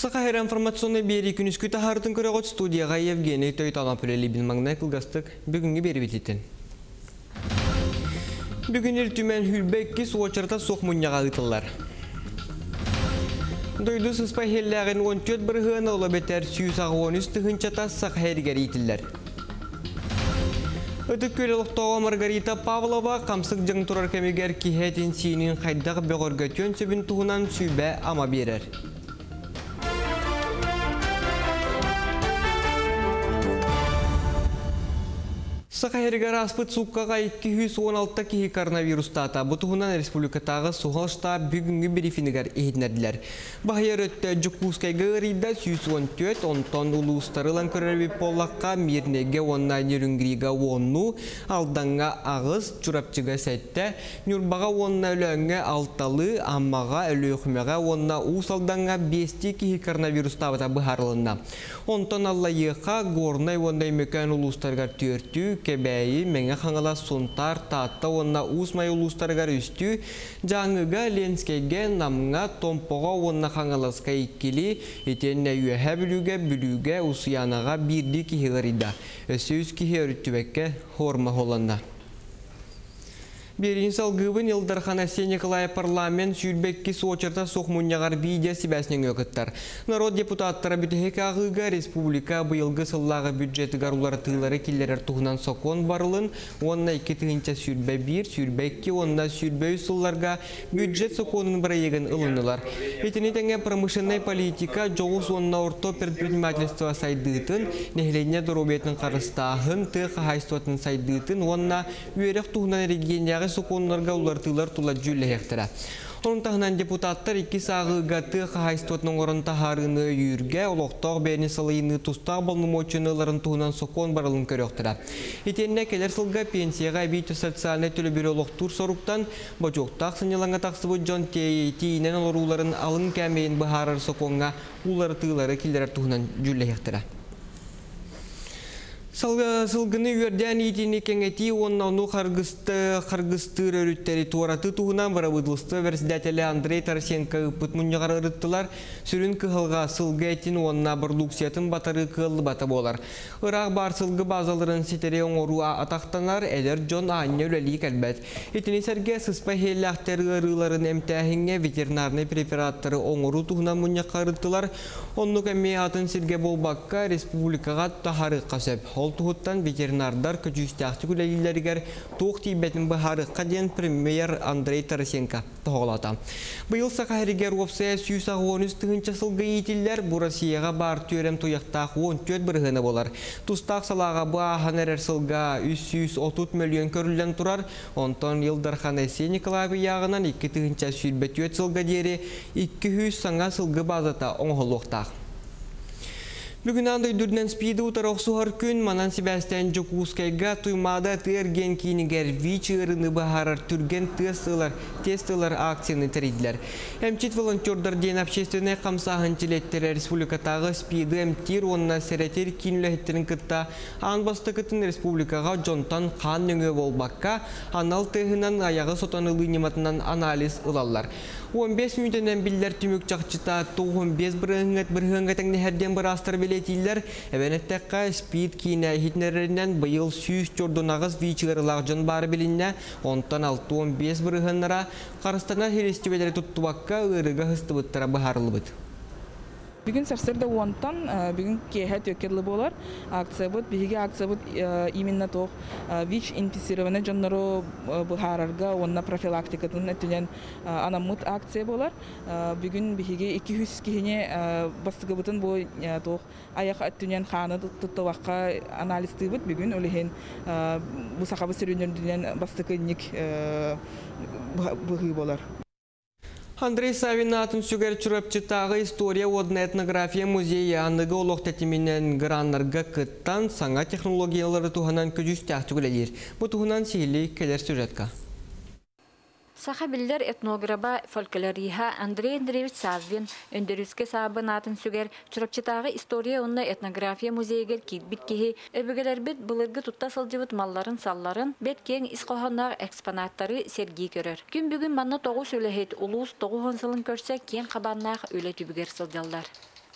Сақайыр информационный бері күніскі тахардың көріғыт студияға Евгений Тойтанапүлелі білмаңнай қылғастық бүгінгі бері бететін. Бүгінер түмен хүлбәккі суочарта соқмұнняға ұтылар. Дойды сыспай хелләғын 14 бірғын олы бетер сүйіс ағуаныз тұхынчата сақайыргер етілер. Өтік көлеліқтауға Маргарита Павлова қамсық жың тұрар кәмегер кихетін сиінін қайдағы беғорға төн сөбін тұғынан сүйбә ама берер. Сақайыргар аспыт суққаға 216 кихи коронавирустата. Бұтығынан республикатағы соғылышта бүгінгі брифингер ехетнерділер. Бағайыр өтті жүккускайға ғырыйда 114, онтон ұлыстарылан көрербі поллаққа мирнеге онна нерінгриға онну, алданға ағыз, чурапчыға сәтті, нүрбаға онна өліңге алталы, аммаға өліқмеға онна ұсалданға 5 кихи коронавирустата бұхарылына. Онтон аллайыға горнай ондай мөкән ұлыстарға түртті, кебәйі мәңі қаңыла сонтар татта онна ұсмай ұлыстарғар үсті, жаңыға ленскеге намға томпоға онна қаңыласқа иккелі, етенне үйәхә бүліге ұсыянаға бірді кихиғырыда. Өсі үз кихи өріттібәкке хорма холанна. Берин салгыбын Илдархан Николай парламент сүйрбекки соочарта соқмуньяғар видео сибәсінен өкіттар. Народ депутаттары бүтіхек ағыға республика бұйылғы сыллағы бюджеті гарулары тылары келлерер тұғынан соқон барылын, онна 2 тығынча сүйрбе 1, сүйрбекки онна сүйрбе сылларға бюджет соқонын бір егін ылынылар. Етінетенге промышленный политика жоғыз онна орто предпринимательство сайдытын, нехленне дұробетін қарыстағын, тұқ хайстуатын сайдытын, онна үйерек тұғынан регионяғы соқонларға улартылар тұла жүлі хектара. Onun tağınan deputatlar 2 sağıға тұқ хайстуатының орын тахарыны үйірге, олықтағы бәріне салайыны тұстағы балмымочыныларын тұғынан соқон барылын көріқтіра. Етеніне келер сылға пенсияға бейті социальный төлі бір олықтыр соруқтан, бачоқтақ сынелаңға тақсыбы жон тейінен оларуларын алын кәмейін бұхарар соқонға улары тығылары келер тұғынан жүлі хектара. Сылгыны үйерден етіне кәңеті оннауны қарғыстыр өріттері туараты туғынан бара бұдылысты версидәтелі Андрей Тарасенко ұпыт мұнияғар ұрыттылар. Сүрін кығылға сылғы әтін онна бұрлуксиятын батары кығылы бата болар. Ырақ бар сылғы базаларын сетере оңыру атақтанар әлер Джон Анне өләлі кәлбәт. Етіне сәрге сыспа хейлі ақтары ұрыларын әмтәхіңе ветеринарны препараттары оңыру туғынан мұнияққа ұрыттылар. Онны кәме атын сірге болбаққа республикаға тахары қасеп. Ол туғыттан ветеринардар көчүстәқті күләлілерігер туқ тейбәтін бұхары қаден премьер Андрей Тарасенко тоғылата. Бұйыл сақайригер опсая сүйсағы 13 тұғынча сылғы етілер бұ Россияға бар түрем тұяқтақ 14 бірғыны болар. Тұстақ салаға бұ ағанер сылға 330 миллион көрілден тұрар, онтон Илдархан Николай яғынан 2 тұғынча сүйбәт сылға дері 200 саңа сылғы базата оңғылуқтақ. Бүгін андай дүрден спиді ұтарақ сұғар күн манан Себастьян Жокускайға тұймада тәрген кейінігер вич ұрыны бағарар түрген тестылар акцияны тәрейділер. Әмчет волонтердар ден общественный қамсағын телеттері республикатағы спиді әмтер онына сәрәтер кейінләхеттерін күтті анбасты күтін республикаға жонтан қан өңі болбаққа анал тығынан аяғы сотанылы нематынан анализ ұлалар. 15 минутынан білдер түмік чақчыта 15 бірғыңғатың нәхерден бір астыр білетейлер. Әбәнеттәққа спид кейіне хитнерерінен бұйыл сүйіс жордунағыз вичігірілақ жын бары білінне, онтан 6-15 бірғынлара қарыстана херестебелері тұттубаққа ұрыға ғысты бұттыра бұхарылы бұд. Бүгін сәрсерді онтан, бүгін кейхәт өкерлі болар. Акция бұд, бігі акция бұд именно тоқ ВИЧ-инфицированы жонлары бұхарарға, онына профилактикатын әттінен анамут акция болар. Бүгін бігі 200 кейіне бастығы бұтын бұл тоқ аяқ әттінен қаны тұттываққа анализті бұд. Бүгін өліген бұсақабы сүрінердінен бастығы нек бұғы болар. Андрей Савин атын сүгер чурапчытағы история одна этнография музейі анығы олық тәтіменен граннарға кыттан саңа технологиялары туғанан көжістәқ түгілелер. Бұл туғанан сейілі келер сюжетка. Сахабиллер этнографа фольклориха Андрей Андреевич Савин өндөрүскө сабын атын сүгер чурапчытагы история онна этнография музейгер китбит кихи өбөгөлөрбүт былыргы тутта сылжыбыт малларын салларын бет кең исқохоннар экспонаттары серги көрөр. Күн бүгүн манна тогу сүлехет улус тогу хонсылын көрсө кең кабаннах өлө түбүгер сылжаллар.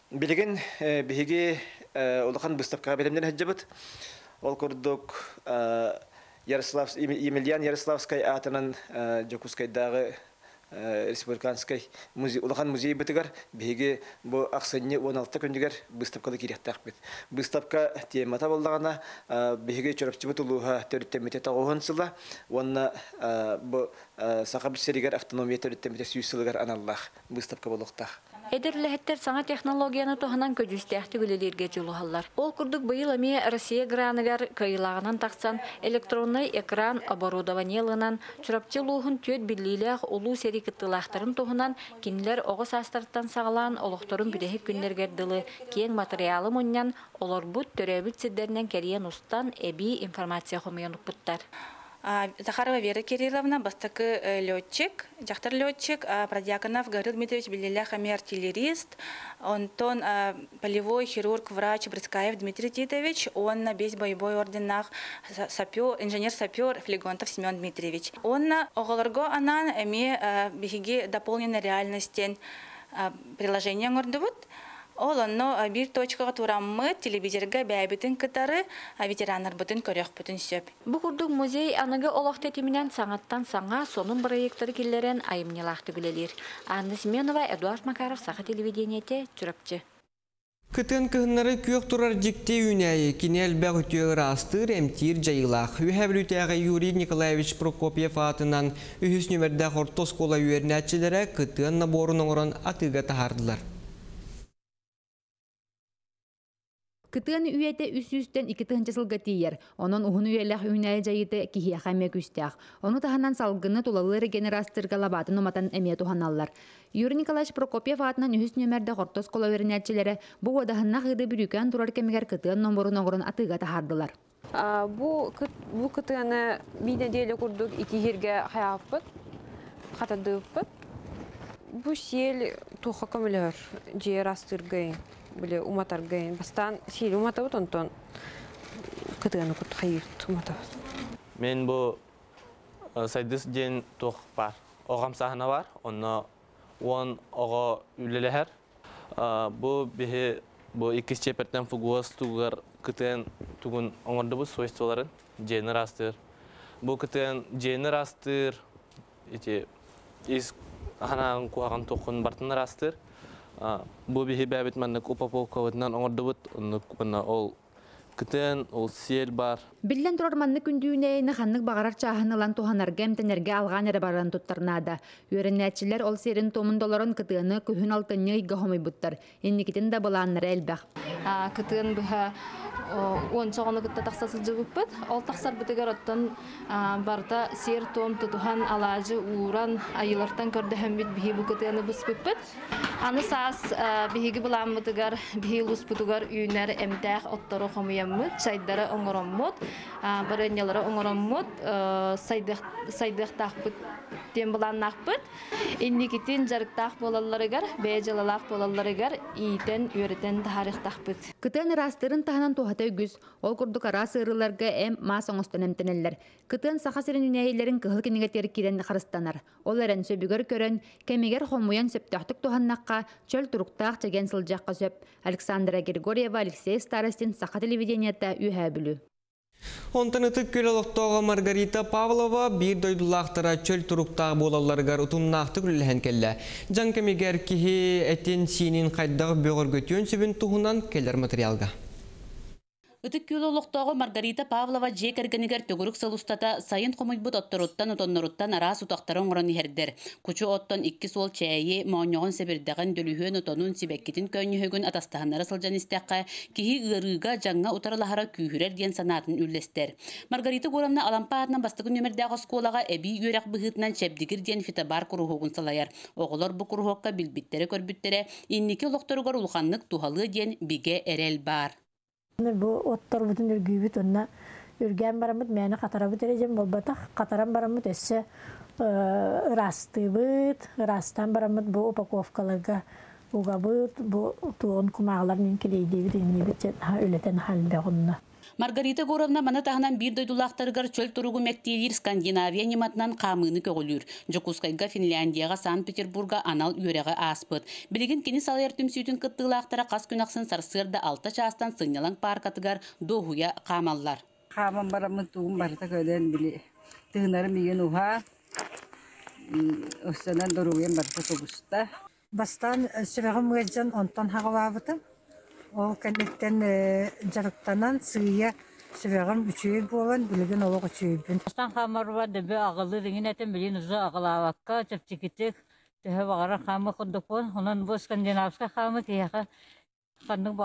Билеген биһиги улахан выставкага белемден хаҗҗабыт. Ол курдук Емельян Ярославской атынан Жокускайдагы республиканский улахан музей битигар биһиги бу аксынны 16 көндүгөр выставкада кирәктәк бит. Выставка темата булдыгына биһиги чөрөкчү тулуга төрөттемете тагыгынсыла. Онна бу сакабыл серигер автономия төрөттемете сүйсүлгөр аналлах выставка болуктак. Эдерләһеттер саңа технологияны тоһанан көҗүстәхти гүлеләргә җулыһаллар. Ол курдук быйыл эме Россия граныгар кыйлагынан таксан электронный экран оборудованиелынан чурапчылуһун төт биллиләх улу серикыттылахтарын тоһанан кинләр огыс астырттан сагалан олохторун биреһи күннәргә дылы кең материалы муннан олар бут төрәбит сиддернән кәриен устан эби информация хомыянук буттар. Захарова Вера Кирилловна, бастакы летчик, жахтар летчик, Продьяконов Гаврил Дмитриевич Белилях, артиллерист, Антон полевой хирург, врач Брыскаев Дмитрий Титович, он на весь боевой орденах инженер-сапер Флегонтов Семен Дмитриевич. Он на оголорго анан бихиги дополненной реальности приложения гордовут. Олонно бир точкага тураммы телевизорга бәйбитин кытары ветераннар бутын көрөк бүтүн сөп. Бу курдук музей аныгы олохты тиминен саңаттан саңа сонун проекттары киллерен айымнялахты билелер. Анна Семенова, Эдуард Макаров, Саха телевидениете, Чурапчы. Кытын кыһыннары күйөк турар жикте үнәйі кинел бәғі түйер астыр әмтир жайылақ. Үйәбілутәғі Юрий Николаевич Прокопьев атынан үйіс нөмірді қортос кола үйернәтчілері кытын наборын оңырын атыға тахардылар. Кытын үйәте үс-үстен 2 сылга тиер. Онон ухун үйәләх үйнәй жайыты кихия хәмме күстәк. Оны таханан салгыны тулалы регенерастырга лабатын оматан әмие туханаллар. Юрий Николаевич Прокопьев атынан үйіс нөмерді қортос кола үйернәтчілері бұ одахынна қыды бүрікән турар кемегер кытын номорын оңырын атыға тахардылар. Бу кытыны bir nedelе курдук 2 жерге хаяппыт, катадыппыт. Бу сел туха көмөлөр, жер астыргай, биле уматаргай. Бастан сел уматабыт онтон кытыны кут хайырт уматабыт. Мен бу сайдыс ден тух бар. Огам сахна бар, онно он ого үлелер. Бу бихе бу 2 чепертен фугуас тугар кытын тугун оңордубуз свойстволарын женерастыр. Бу кытын женерастыр эти из ханан куаган токун бартынарастыр. Бу бихе бәбит маннык упаковкавытынан оңордубут, онно ол кытын ол сел бар. Биллен турарманны күндүүнәйне ханнык багарар чаһынылан туханарга эмтенерге алган эре баран туттарнада. Үйреннәтчилер ол серин томун долларын кытыны күһүн алтынны игга хомойбуттар. Энникитин да буланнары элбәк. Кытын быха он соғаны кытта тақсасы жығыппыт. Ол тақсар бітігер оттан барда сер том тұтухан алажы уран айылартан көрді хәмбет бігі бұл кытыны бұспыппыт. Аны саас бігі бұлан бұтығар, бігі лұс бұтығар үйінер әмдәқ оттары қомыяммыт, сайдары оңыраммыт, барынялары оңыраммыт, сайдық тақпыт тем бұлан нақпыт. Инникитин жарықтақ болаларыгар, бәжалалақ болаларыгар, ийтен, үйретен тарих тақпыт. Кытын растырын таханан тухата үгіз, ол күрдік ара сырыларға әм мас оңыстан әмтенелер. Кытын саха сирин үнәйелерін кығыл кенегетері кирен қарыстанар. Ол әрін сөбігер көрін, кәмегер хомуян сөптақтық туханнаққа чөл тұруқтақ чеген сылжаққа сөп. Александра Григорьева, Алексей Старостин, Саха телевидениетті үйә білу. Онтанытык күлелоқтоға Маргарита Павлова бір дойдулақтара чөл тұруқтағы болаларғар ұтымнақты күлілген келі. Жан кемегер кихи әтен синин қайдағы бөғір көтен сөбін тұғынан келер материалға. Үтік күлелоқтоғы Маргарита Павлова жек әргенігер төгірік салустата сайын қомойбұт оттаруттан ұтоннаруттан ара сутақтарын ғырын ердер. Күчі оттан 2 сол чәйе мауынyoğun себірдіған дөліхен ұтонун сибәккетін көнігін атастағанары сылжан істәққа кихи ғырыға жаңа ұтарылахара күйірер ден санатын үллестер. Маргарита Горовна алампа атынан бастығын өмірдәғы сколаға әбей үйерек бұғытынан шәбдігір ден фитабар күрухуғын салайар. Оғылар бұ күрухуққа білбіттері көрбіттері, иннеке ұлықтарығар ұлғанлық тухалы ден биге әрел бар. Бу оттор бутун үргүйбүт онна үргән барамыт мәне катарабыт эрежем болбатак катаран барамыт эссе ырастыбыт ырастан барамыт бу упаковкаларга Угабыт бу туон кумаалар мен келейдебит иннебит өлетен халбегунна. Маргарита Горовна мана тахынан бир дойдулақтарыгар чөл туругу мектелир Скандинавия нематынан камыны көгөлүр. Жокускайга Финляндияга Санкт-Петербурга анал үйреге аспыт. Билигин кини салайыр түмсүйтін кыттылақтара қас күнақсын сарсырда 6 частан сыңнялан паркатыгар дохуя камаллар. Каман барамын туғын барта көден біле. Тығынары меген уға. Өстенен доруген барта тоғыста. Бастан сүрәгім өйден онтан хағалабытым. Ол кәнеттен жарықтанан сүйе сүрәгім үшөй болан, білген олық үшөйбін. Бастан қамар бар дебе ағылы деген әтен білген ұзы ағылаваққа, чәпчекетек, төхі бағарар қамы құндықпын. Онан бұл скандинавска қамы кейіға қанның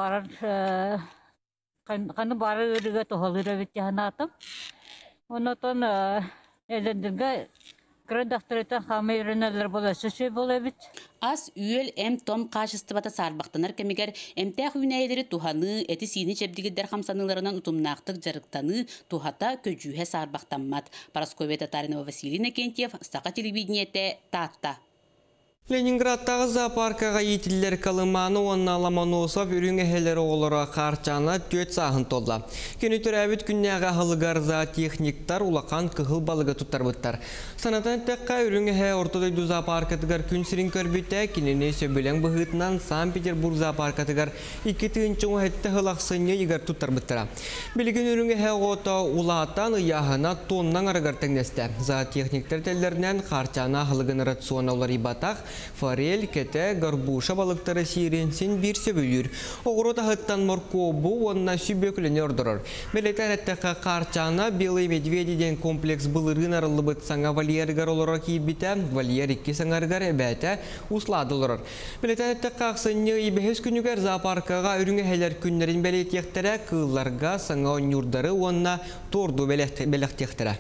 бары өріге тоғалыр өбет жағынатым. Онатон әзендерге Кредахтырытан қамы үйренелер бола сөсөй бола бит. Ас үйел әм том қашыстыбата сарбақтанар кемегер әмтәқ үйнәйдері туханы, әті сині чәбдігіддер қамсаныларынан ұтымнақтық жарықтаны тухата көжүйе сарбақтанмат. Парасковия Татаринова Василина Кентьев, Сақа телевидениеті Татта. Ленинградтағы зоопаркаға етілер калыманы онна Ломоносов үріңе хелері олыра қарчаны төт сағын толла. Кенетер әбіт күннәға ғылығар зоотехниктар улақан кығыл балығы тұттар бұттар. Санатан тәққа үріңе хә ортодойду зоопаркатығар күн сірін көрбетті, кенене сөбілен бұғытынан Санкт-Петербург зоопаркатығар 2-тіңчі ғетті ғылақсыны егер тұттар бұттара. Білген үріңе хә ғота улаатан ұяғына тоннан арығар тәңнесті. Зоотехниктар тәлдерінен қарчаны ғылығын рацион олар ибатақ, форель, кете, горбуша балыктары сиренсен бир сөбүлүр. Огорота хыттан моркобу онна сүбөкүлүнө ордорор. Белетен эттеке карчана белый медведиден комплекс былырын арылыбыт саңа вольергар олора кийбите, вольер 2 саңаргар эбете усладылыр. Белетен эттеке аксыны ибехес күнүгөр зоопаркага үрүңө хелер күннөрүн белетектере кылларга саңа онюрдары онна торду белектектере.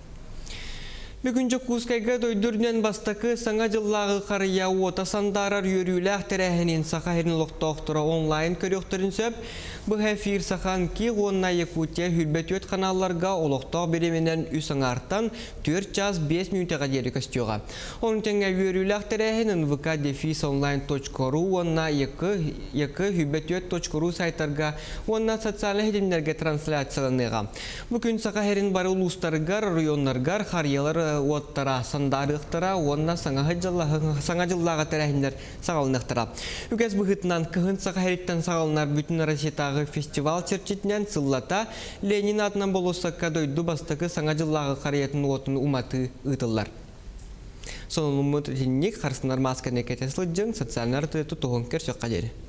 Бүгін Жокускайга дойдурнен бастакы саңа жыллағы қарыя ота сандарар үйріләқ тәрәхінен сақа херін лоқтоқтыра онлайн көріқтірін сөп, бұл әфир сақан ки онна Якутия хүлбет өт каналларға олықтау беременен үсің арттан 4-5 минутыға дері көстіуға. Оның тәңе үйріләқ тәрәхінен vk-online.ru онна екі-хүлбет-өт.ру сайтарға онна социалы хедімдерге трансляцияланыға. Бүгін сақа херін бары ұлыстарғар, районларғар, қариялар оттара, сандарықтара, онна саңа жыллаға тәрәхіндер сағалынықтыра. Үгәз бұғытынан кығын сақа херіттен сағалынар бүтін Россиятағы фестивал черчетінен сыллата Ленин атынан болусаққа дойду бастықы саңа жыллаға қариятын отын уматы ұтылар. Сонын ұмыт ренник қарсынар масканы кәтесілі жың социалнар тұтығын көрсек қадері.